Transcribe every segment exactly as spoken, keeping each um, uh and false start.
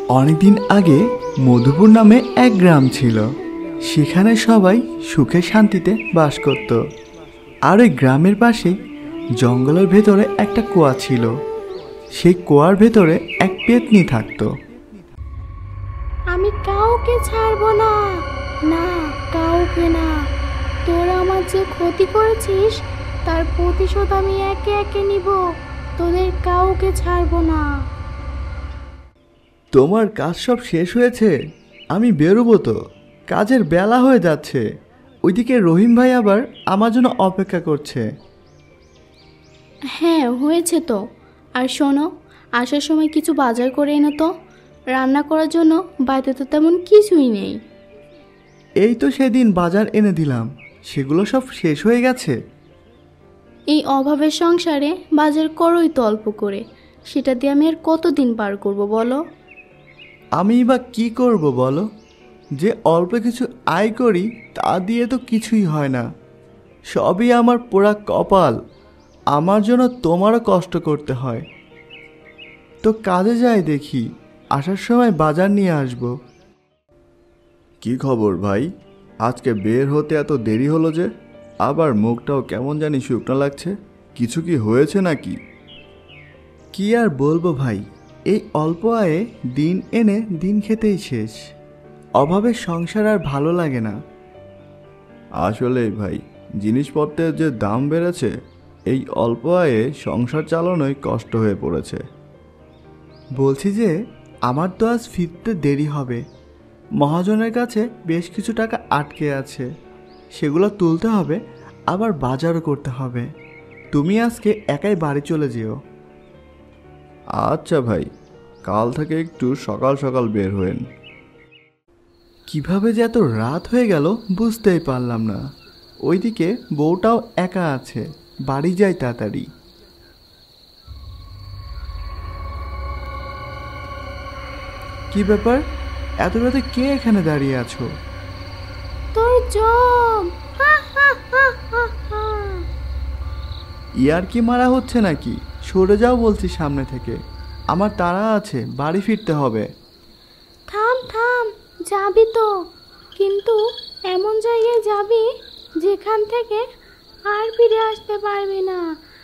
অনেকদিন আগে মধুপুর নামে এক গ্রাম ছিল। সেখানে সবাই সুখে শান্তিতে বাস করত। আর ওই গ্রামের পাশেই জঙ্গলের ভেতরে একটা কুয়া ছিল। সেই কুয়ার ভেতরে এক পেতনি থাকতো। আমি কাউকে ছাড়বো না, না কাউকে না। তোরা আমার যে ক্ষতি করেছিস তার প্রতিশোধ আমি একে একে নিব। তোদের কাউকে ছাড়বো না। তোমার কাজ সব শেষ হয়েছে? আমি বেরোবো তো, কাজের বেলা হয়ে যাচ্ছে। ওইদিকে রহিম ভাই আবার আমার জন্য অপেক্ষা করছে। হ্যাঁ হয়েছে তো। আর শোনো, আসার সময় কিছু বাজার করে এনো তো। রান্না করার জন্য বাড়িতে তো তেমন কিছুই নেই। এই তো সেদিন বাজার এনে দিলাম, সেগুলো সব শেষ হয়ে গেছে। এই অভাবের সংসারে বাজার করোই তো অল্প করে, সেটা দিয়ে আমি আর কতদিন পার করব বলো? আমি বা কি করব বলো? যে অল্প কিছু আয় করি তা দিয়ে তো কিছুই হয় না। সবই আমার পোড়া কপাল। আমার জন্য তোমারও কষ্ট করতে হয়। তো কাজে যাই, দেখি আসার সময় বাজার নিয়ে আসব। কি খবর ভাই? আজকে বের হতে এত দেরি হলো যে? আবার মুখটাও কেমন জানি শুকনো লাগছে। কিছু কি হয়েছে নাকি? কি আর বলবো ভাই, এই অল্প আয়ে দিন এনে দিন খেতেই শেষ। অভাবের সংসার আর ভালো লাগে না। আসলেই ভাই, জিনিসপত্রের যে দাম বেড়েছে, এই অল্প আয়ে সংসার চালানোই কষ্ট হয়ে পড়েছে। বলছি যে আমার তো আজ ফিরতে দেরি হবে। মহাজনের কাছে বেশ কিছু টাকা আটকে আছে, সেগুলো তুলতে হবে, আবার বাজারও করতে হবে। তুমি আজকে একাই বাড়ি চলে যেও। আচ্ছা ভাই, কাল থেকে একটু সকাল সকাল বের হয়েন। কিভাবে যে এত রাত হয়ে গেল বুঝতেই পারলাম না। ওইদিকে বউটাও একা আছে। বাড়ি যাই তাড়াতাড়ি। কি ব্যাপার, এত রাতে কে এখানে দাঁড়িয়ে আছো? তোর জম। ইয়ার কি মারা হচ্ছে নাকি? সরে যাও বলছি সামনে থেকে। আমার তাড়া আছে, বাড়ি ফিরতে হবে। থাম থাম, যাবি তো, কিন্তু এমন জায়গায় যাবি যেখান থেকে আর ফিরে আসতে পারবি না।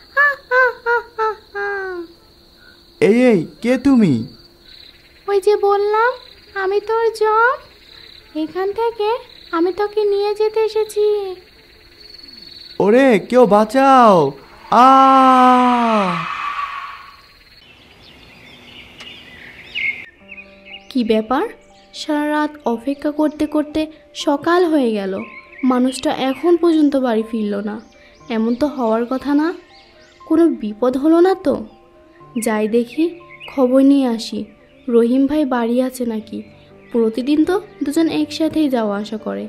এই এই, কে তুমি? ওই যে বললাম আমি তোর জম। এখান থেকে আমি তোকে নিয়ে যেতে এসেছি। ওরে কেউ বাঁচাও! আ কি ব্যাপার, সারা রাত অপেক্ষা করতে করতে সকাল হয়ে গেল, মানুষটা এখন পর্যন্ত বাড়ি ফিরল না। এমন তো হওয়ার কথা না। কোনো বিপদ হলো না তো? যাই দেখি, খবর নিয়ে আসি রহিম ভাই বাড়ি আছে নাকি। প্রতিদিন তো দুজন একসাথেই যাওয়া আসা করে।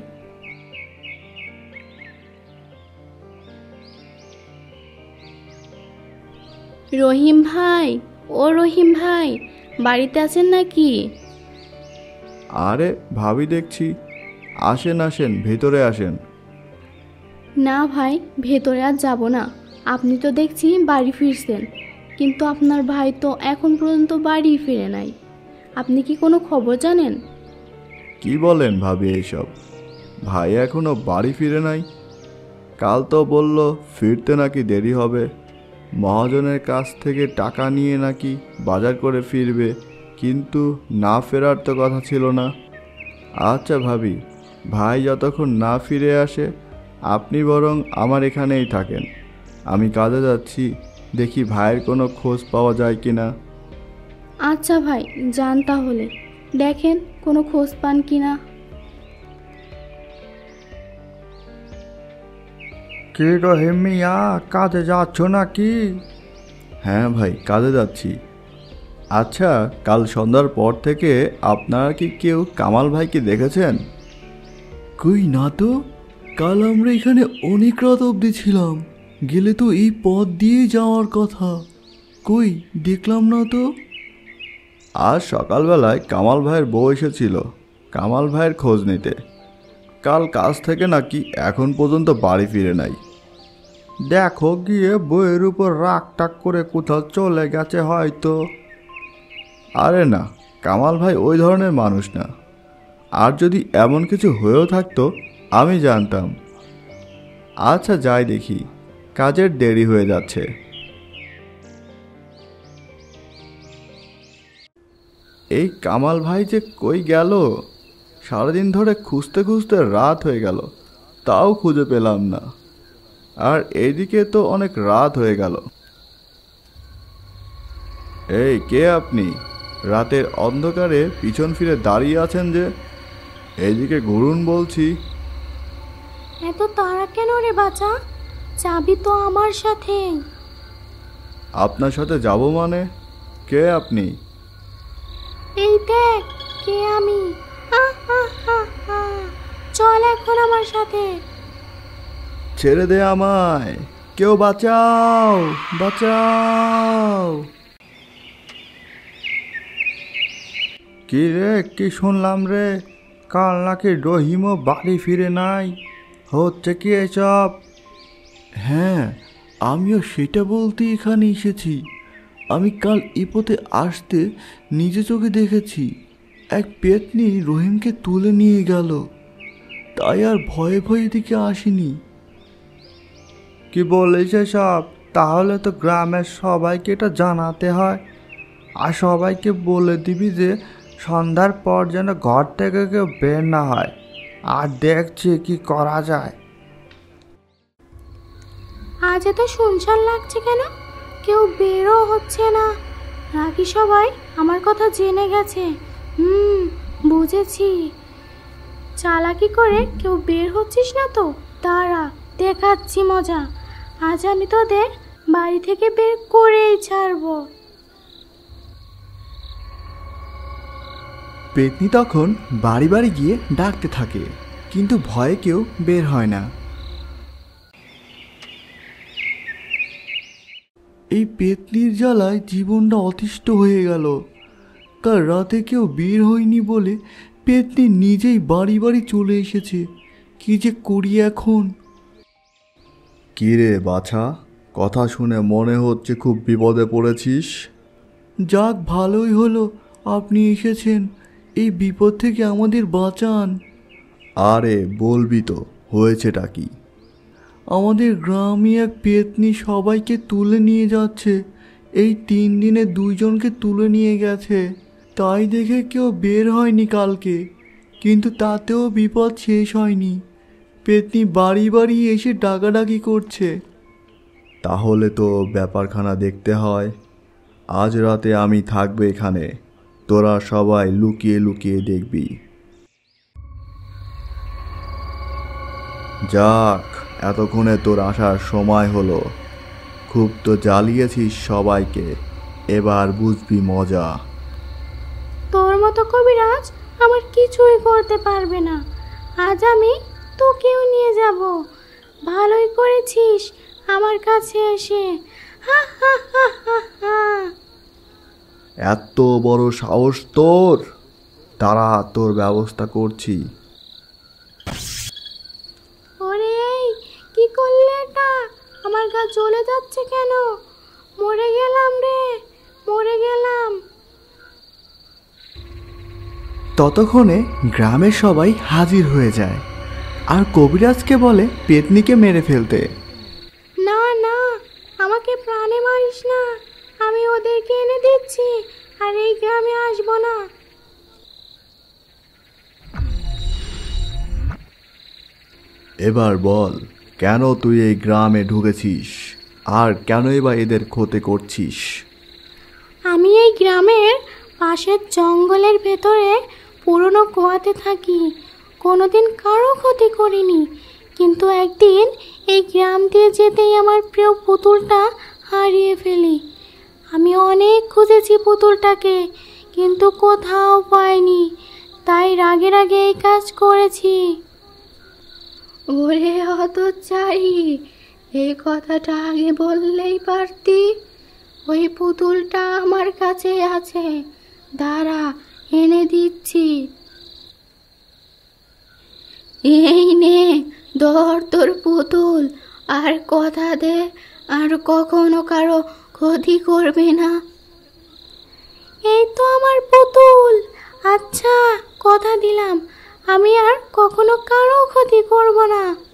রহিম ভাই, ও রহিম ভাই, বাড়িতে আছেন নাকি? আরে ভাবি দেখছি। আসেন আসেন, ভেতরে আসেন। না ভাই, ভেতরে আর যাব না। আপনি তো দেখছি বাড়ি ফিরছেন, কিন্তু আপনার ভাই তো এখন পর্যন্ত বাড়ি ফিরে নাই। আপনি কি কোনো খবর জানেন? কি বলেন ভাবি এইসব? ভাই এখনো বাড়ি ফিরে নাই? কাল তো বলল ফিরতে নাকি দেরি হবে। মহাজনের কাছ থেকে টাকা নিয়ে নাকি বাজার করে ফিরবে, কিন্তু না ফেরার তো কথা ছিল না। আচ্ছা ভাবি, ভাই যতক্ষণ না ফিরে আসে আপনি বরং আমার এখানেই থাকেন। আমি কাজে যাচ্ছি, দেখি ভাইয়ের কোনো খোঁজ পাওয়া যায় কি না। আচ্ছা ভাই, যান তাহলে, দেখেন কোনো খোঁজ পান কি না। কে রহিম মিয়া, কাজে যাচ্ছ নাকি? হ্যাঁ ভাই, কাজে যাচ্ছি। আচ্ছা, কাল সন্ধ্যার পর থেকে আপনারা কি কেউ কামাল ভাইকে দেখেছেন? কই না তো, কাল আমরা এখানে অনেক রাত অবধি ছিলাম। গেলে তো এই পথ দিয়ে যাওয়ার কথা। কই দেখলাম না তো। আজ সকালবেলায় কামাল ভাইয়ের বউ এসেছিল কামাল ভাইয়ের খোঁজ নিতে। কাল কাজ থেকে নাকি এখন পর্যন্ত বাড়ি ফিরে নাই। দেখো গিয়ে বইয়ের উপর রাগ টাক করে কোথাও চলে গেছে হয়তো। আরে না, কামাল ভাই ওই ধরনের মানুষ না। আর যদি এমন কিছু হয়েও থাকতো আমি জানতাম। আচ্ছা যাই দেখি, কাজের দেরি হয়ে যাচ্ছে। এই কামাল ভাই যে কই গেল? সারাদিন ধরে খুঁজতে খুঁজতে রাত হয়ে গেল, তাও খুঁজে পেলাম না। আর এইদিকে তো অনেক রাত হয়ে গেল। এই কে আপনি? রাতের অন্ধকারে পিছন ফিরে দাঁড়িয়ে আছেন যে? এইদিকে ঘুরুন বলছি। এত তাড়া কেন রে বাছা? চাবি তো আমার সাথে। আপনার সাথে যাব মানে? কে আপনি? এই দেখ কে আমি। চল এখন আমার সাথে। ছেড়ে দে আমায়, কেউ বাঁচাও, বাঁচাও। কি রে, কি শুনলাম রে? কাল নাকি রহিমও বাড়ি ফিরে নাই, হচ্ছে কি এসব? হ্যাঁ, আমিও সেটা বলতে এখানে এসেছি। আমি কাল ইপোতে আসতে নিজে চোখে দেখেছি এক পেতনি রহিমকে তুলে নিয়ে গেল। তাই আর ভয়ে ভয়ে দিকে আসিনি। কি বলিস সব? তাহলে তো গ্রামের সবাইকে এটা জানাতে হয়। আর সবাইকে বলে দিবি যে সন্ধ্যার পর যেন ঘর থেকে কেউ বের না হয়। আর দেখছি কি করা যায়। আজ এত শুনশান লাগছে কেন? কেউ বেরও হচ্ছে না, নাকি সবাই আমার কথা জেনে গেছে? হুম, বুঝেছি। চালাকি করে কেউ বের হচ্ছিস না তো? দাঁড়া, দেখাচ্ছি মজা। আজ আমি তোদের বাড়ি থেকে বের করেই ছাড়বো। পেতনি তখন বাড়ি বাড়ি গিয়ে ডাকতে থাকে, কিন্তু ভয়ে কেউ বের হয় না। এই পেতনির জ্বালায় জীবনটা অতিষ্ঠ হয়ে গেল। কাল রাতে কেউ বের হয়নি বলে পেতনি নিজেই বাড়ি বাড়ি চলে এসেছে। কি যে করি এখন? কি রে বাছা, কথা শুনে মনে হচ্ছে খুব বিপদে পড়েছিস। যাক, ভালোই হলো আপনি এসেছেন। এই বিপদ থেকে আমাদের বাঁচান। আরে বলবি তো, হয়েছেটা কি? আমাদের গ্রামে এক পেতনি সবাইকে তুলে নিয়ে যাচ্ছে। এই তিন দিনে দুইজনকে তুলে নিয়ে গেছে। তাই দেখে কেউ বের হয়নি কালকে, কিন্তু তাতেও বিপদ শেষ হয়নি। পেতনি বাড়ি বাড়ি এসে ডাকাডাকি করছে। তাহলে তো ব্যাপারখানা দেখতে হয়। আজ রাতে আমি থাকবো এখানে, তোরা সবাই লুকিয়ে লুকিয়ে দেখবি। যাক, এতক্ষণে তোর আসার সময় হলো। খুব তো জ্বালিয়েছিস সবাইকে, এবার বুঝবি মজা। তোর মতো কবিরাজ আমার কিছুই করতে পারবে না। আজ আমি তোকেও নিয়ে যাব। ভালোই করেছিস আমার কাছে এসে। হা হা হা হা হা। এত বড় সাহস তোর? তারা তোর ব্যবস্থা করছি। ওরে, কি করলে এটা? আমার গা জ্বলে যাচ্ছে কেন? মরে গেলাম রে, মরে গেলাম। ততক্ষণে গ্রামের সবাই হাজির হয়ে যায় আর কবিরাজকে বলে পেতনিকে মেরে ফেলতে। না না, আমাকে প্রাণে মারিস না। আমি ওদেরকে এনে দিচ্ছি, আর এই গ্রামে আসবো না। এবার বল, কেন তুই এই গ্রামে ঢুকেছিস? আর কেনই বা এদের ক্ষতি করছিস? আমি এই গ্রামের পাশের জঙ্গলের ভেতরে পুরনো কুয়াতে থাকি। কোনোদিন কারো ক্ষতি করিনি, কিন্তু একদিন এই গ্রাম দিয়ে যেতেই আমার প্রিয় পুতুলটা হারিয়ে ফেলি। আমি অনেক খুঁজেছি পুতুলটাকে, কিন্তু কোথাও পাইনি। তাই রাগে রাগে এই কাজ করেছি। ওরে হতচ্ছাড়ি, এই কথাটা আগে বললেই পারতি। ওই পুতুলটা আমার কাছে আছে, দাঁড়া এনে দিচ্ছি। এই নে, ধর তোর পুতুল, আর কথা দে আর কখনো কারো ক্ষতি করবে না। এই তো আমার পুতুল। আচ্ছা, কথা দিলাম আমি আর কখনো কারো ক্ষতি করব না।